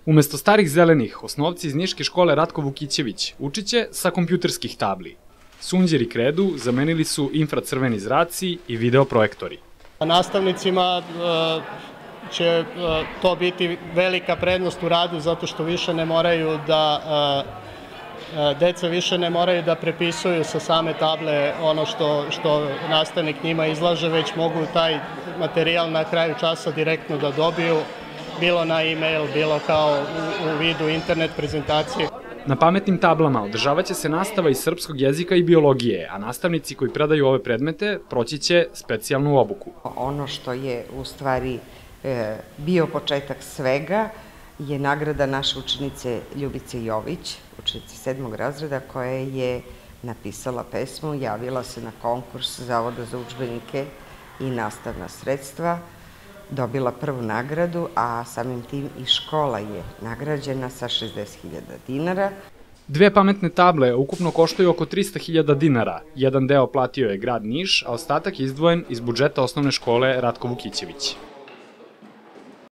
Umesto starih zelenih, osnovci iz Niške škole Ratko Vukićević učiće sa kompjuterskih tabli. Sunđer i kredu zamenili su infracrveni zraci i videoprojektori. Nastavnicima će to biti velika prednost u radu zato što više ne moraju deca više ne moraju da prepisuju sa same table ono što nastavnik njima izlaže, već mogu taj materijal na kraju časa direktno da dobiju, bilo na e-mail, bilo kao u vidu internet prezentacije. Na pametnim tablama održavaće se nastava iz srpskog jezika i biologije, a nastavnici koji predaju ove predmete proći će specijalnu obuku. Ono što je u stvari bio početak svega je nagrada naše učenice Ljubice Jović, učenice 7. razreda, koja je napisala pesmu, javila se na konkurs Zavoda za udžbenike i nastavna sredstva, dobila prvu nagradu, a samim tim i škola je nagrađena sa 60.000 dinara. Dve pametne table ukupno koštaju oko 300.000 dinara. Jedan deo platio je grad Niš, a ostatak je izdvojen iz budžeta osnovne škole Ratko Vukićević.